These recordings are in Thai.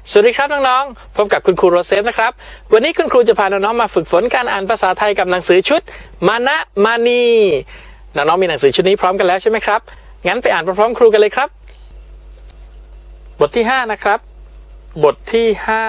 สวัสดีครับน้องๆพบกับคุณครูโรเซฟนะครับวันนี้คุณครูจะพาน้องๆมาฝึกฝนการอ่านภาษาไทยกับหนังสือชุดมานะมานีน้องๆมีหนังสือชุดนี้พร้อมกันแล้วใช่ไหมครับงั้นไปอ่านพร้อมๆครูกันเลยครับบทที่5นะครับบทที่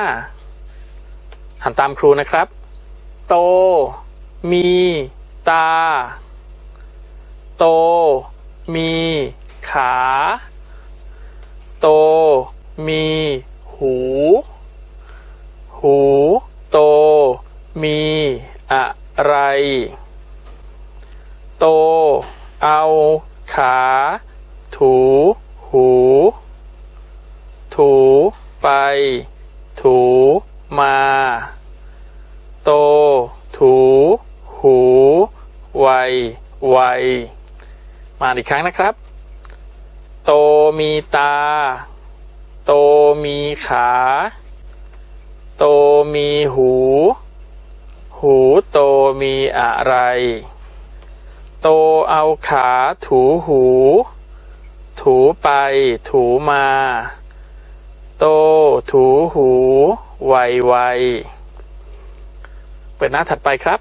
5อ่านตามครูนะครับโตมีตาโตมีขาโตมีหูหูโตมีอะไรโตเอาขาถูหูถูไปถูมาโตถูหูไวไวมาอีกครั้งนะครับโตมีตาโตมีขาโตมีหูหูโตมีอะไรโตเอาขาถูหูถูไปถูมาโตถูหูไวไวเปิดหน้าถัดไปครับ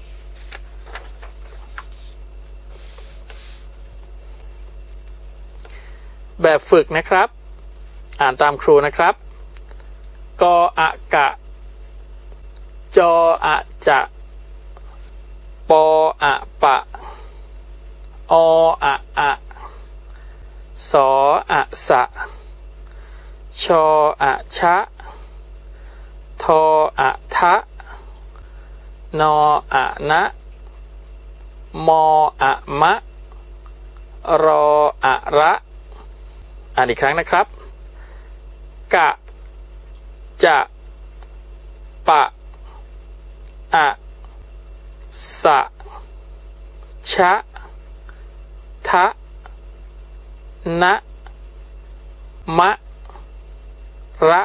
แบบฝึกนะครับอ่านตามครูนะครับกออะกะจออะจะปออะปะออะอะสออะสะชออะชะทออะทะนออะนะมออะมะรออะระอ่านอีกครั้งนะครับกะจะปะอะสะชะทะนะมะระ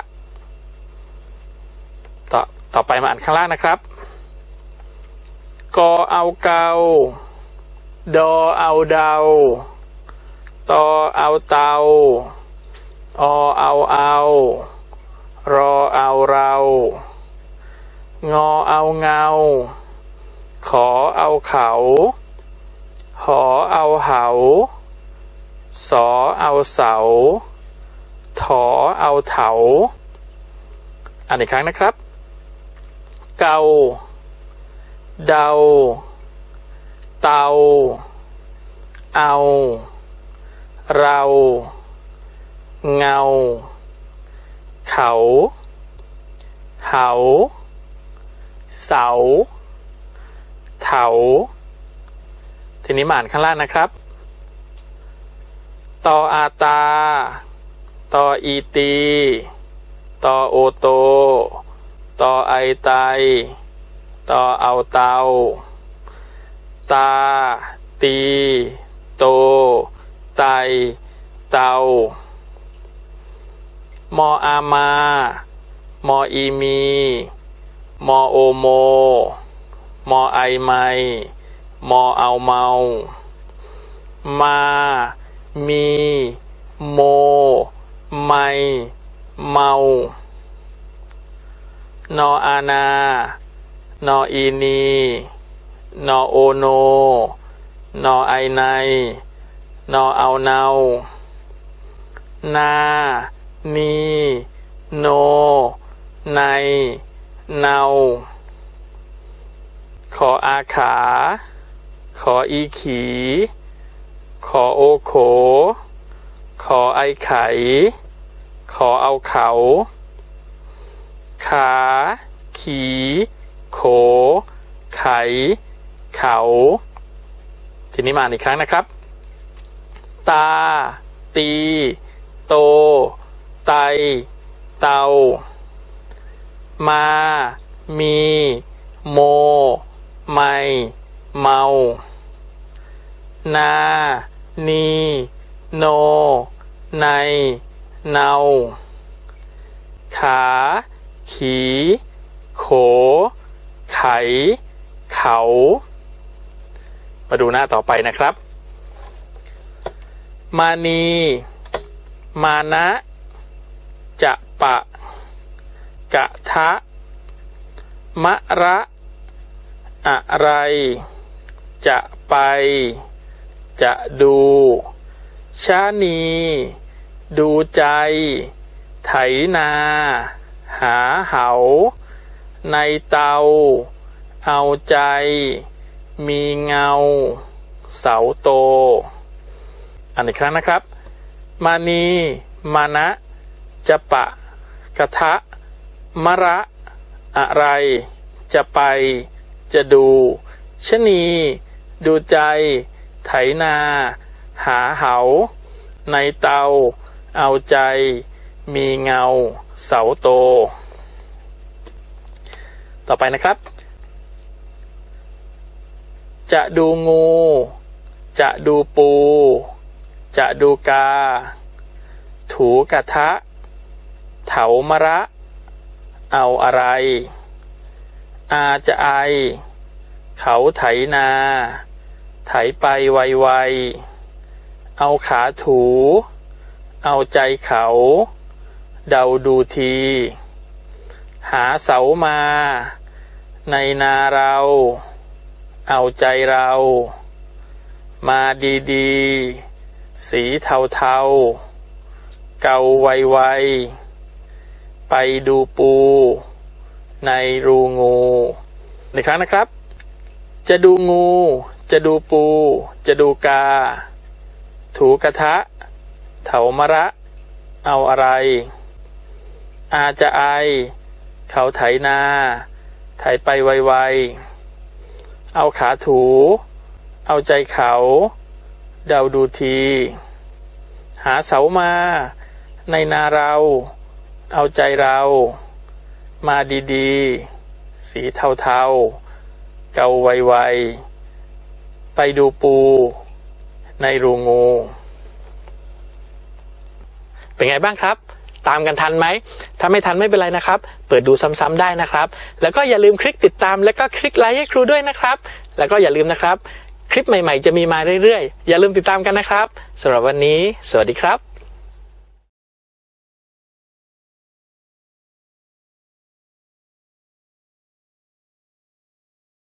ต่อไปมาอ่านข้างล่างนะครับกอเอาเกาดอเอาเดาตอเอาเตาอเอารอเอาเรางอเอาเงาขอเอาเขาหอเอาเหาสอเอาเสาถอเอาเถาอ่านอีกครั้งนะครับเกาเดาเตาเอาเราเงาเขาเหาเสาเถาทีนี้มาอ่านข้างล่างนะครับตออาตาตออีตีตอโอโตตอไอไตตอเอาเตาตาตีโตไตเตามออามามออีมีมอโอโมมอไอไมมอเอาเมามามีโมไมเมานออานานออีนีนอโอโนนอไอไนนอเอาเนานานีโนในเนาขออาขาขออีขีขอโอโขขอไอไข่ขอเอาเขาขาขีโขไขเขาทีนี้มาอีกครั้งนะครับตาตีโตไตเตามามีโมไมเมานานีโนในเนาขาขีโขไขเขามาดูหน้าต่อไปนะครับมานีมานะจะปะกะทะมะระอะไรจะไปจะดูชะนีดูใจไถนาหาเหาในเตาเอาใจมีเงาเสาโตอันอีกครั้งนะครับมานีมานะจะปะกะทะมะระอะไรจะไปจะดูชะนีดูใจไถนาหาเหาในเตาเอาใจมีเงาเสาโตต่อไปนะครับจะดูงูจะดูปูจะดูกาถูกะทะเถามะระเอาอะไรอาจะไอเขาไถนาไถไปไวๆเอาขาถูเอาใจเขาเดาดูทีหาเสามาในนาเราเอาใจเรามาดีๆสีเทาๆเกาไวๆไปดูปูในรูงูอีกครั้งนะครับจะดูงูจะดูปูจะดูกาถูกะทะเถามะระเอาอะไรอาจะไอเขาไถนาไถไปไวๆเอาขาถูเอาใจเขาเดาดูทีหาเสามาในนาเราเอาใจเรามาดีๆสีเทาๆเกาไวๆไปดูปูในรูงูเป็นไงบ้างครับตามกันทันไหมถ้าไม่ทันไม่เป็นไรนะครับเปิดดูซ้ำๆได้นะครับแล้วก็อย่าลืมคลิกติดตามแล้วก็คลิกไลค์ให้ครูด้วยนะครับแล้วก็อย่าลืมนะครับคลิปใหม่ๆจะมีมาเรื่อยๆอย่าลืมติดตามกันนะครับสำหรับวันนี้สวัสดีครับ